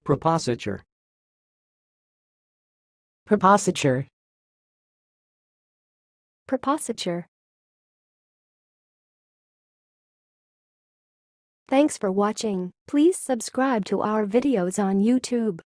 Praepositure. Praepositure. Praepositure. Thanks for watching. Please subscribe to our videos on YouTube.